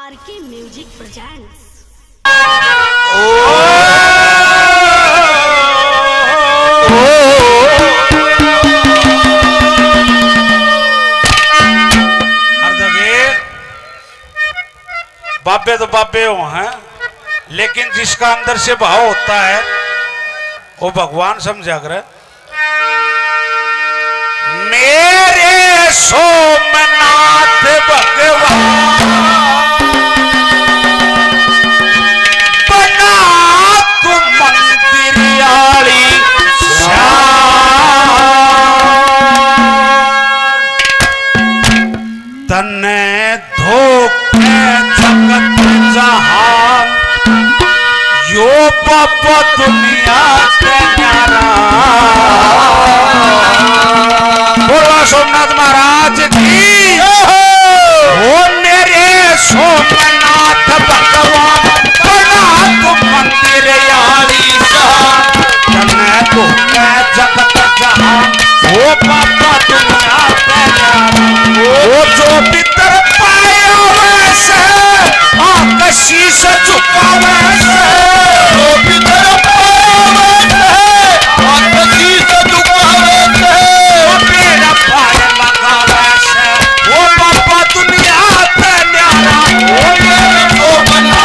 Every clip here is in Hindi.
RK music presents. बाबे तो बाबे हो हैं, लेकिन जिसका अंदर से भाव होता है वो भगवान समझा कर। मेरे सोमनाथ भगवान बना तू मंदिर आली तने धोखे जगत जहान यो पापा दुनिया के न्यारा। बोलो सोमनाथ महाराज की। ओ मेरे सोमनाथ भगवान बना तू मंदिर आली तने धोखे जगत जहान ओ पापा दुनिया के न्यारा। वो जो भीतर पाया वैसे आकाशी से झुका वैसे जो भीतर पाया वैसे आकाशी से झुका वैसे मेरा पाया लगा वैसे वो बाबा दुनिया पे न्यारा। वो मेरे को बना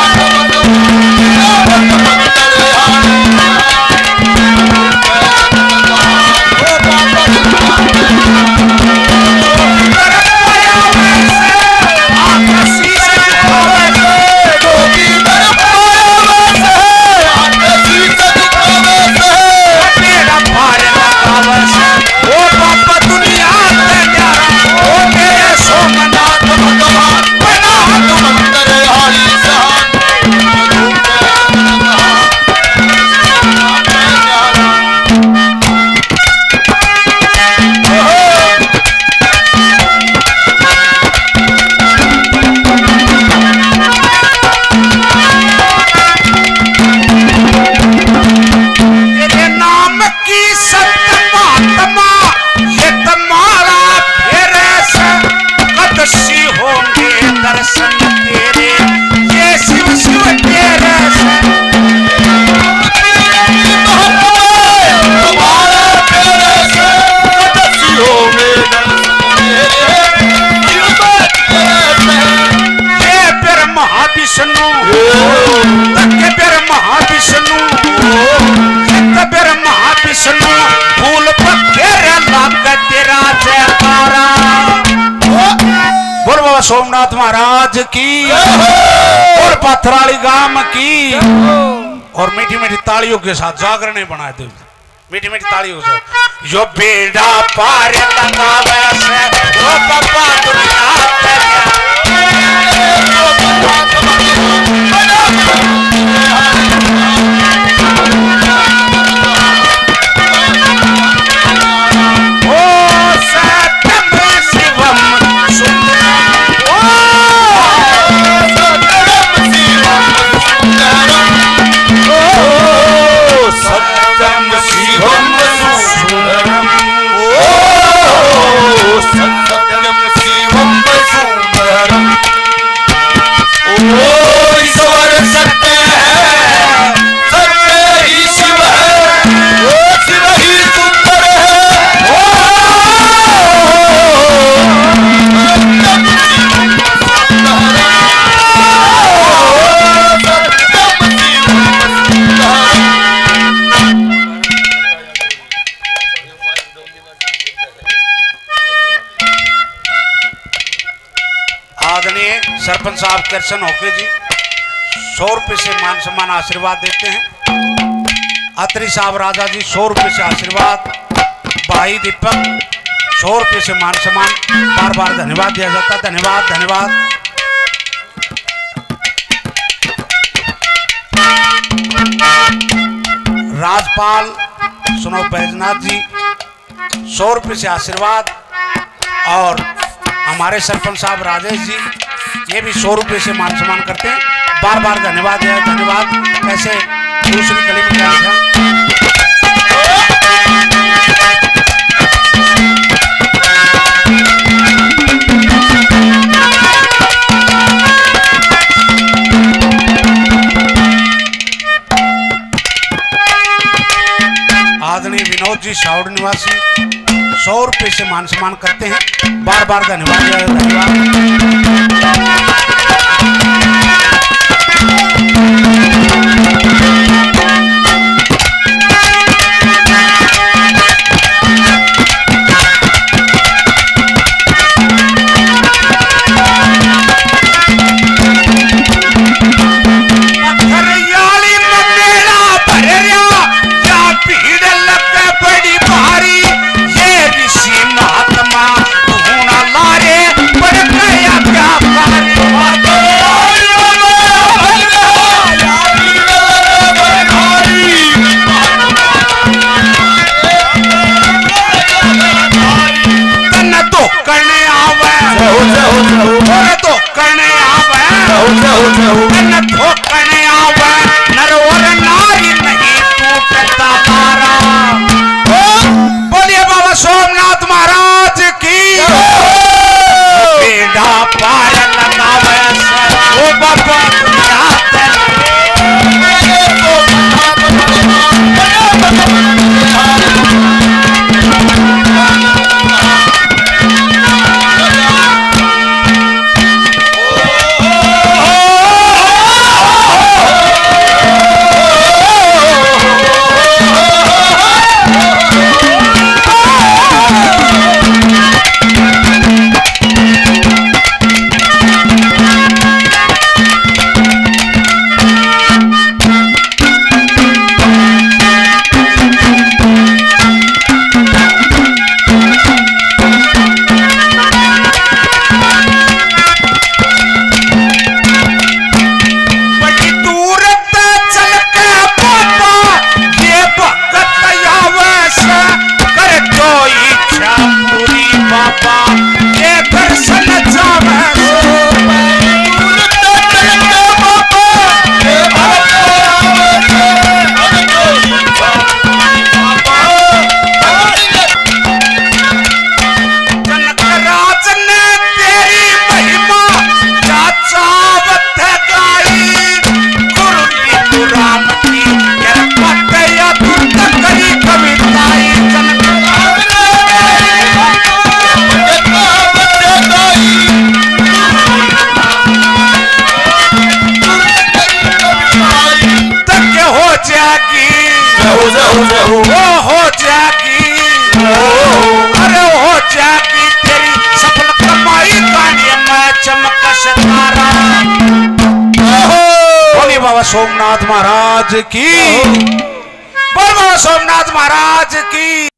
सोमनाथ महाराज की और पथराली गांव की। और मीठी मीठी तालियों के साथ जागरण बनाए थे, मीठी मीठी तालियों के साथ। जो बेड़ा पार लगा वैसे वो बाबा दुनिया सरपंच साहब कृष्ण होके जी 100 रुपये से मान सम्मान आशीर्वाद देते हैं। अत्री साहब राजा जी 100 रुपये से आशीर्वाद। भाई दीपक 100 रुपये से मान सम्मान बार बार धन्यवाद दिया जाता है। धन्यवाद धन्यवाद। राजपाल सुनो बैजनाथ जी 100 रुपये से आशीर्वाद। और हमारे सरपंच साहब राजेश जी ये भी 100 रुपये से मान सम्मान करते हैं। बार बार धन्यवाद धन्यवाद। ऐसे दूसरी कली में क्या लिखा? जी साउड निवासी 100 रुपये से मान सम्मान करते हैं। बार बार धन्यवाद धन्यवाद। बोलिए बाबा सोमनाथ महाराज की। बेड़ा पार लगावे ओ बाबा हो जागी, अरे हो जागी तेरी सफल कमाई गाड़ी में चमक सितारा। बोलिए बाबा सोमनाथ महाराज की, बोल बाबा सोमनाथ महाराज की।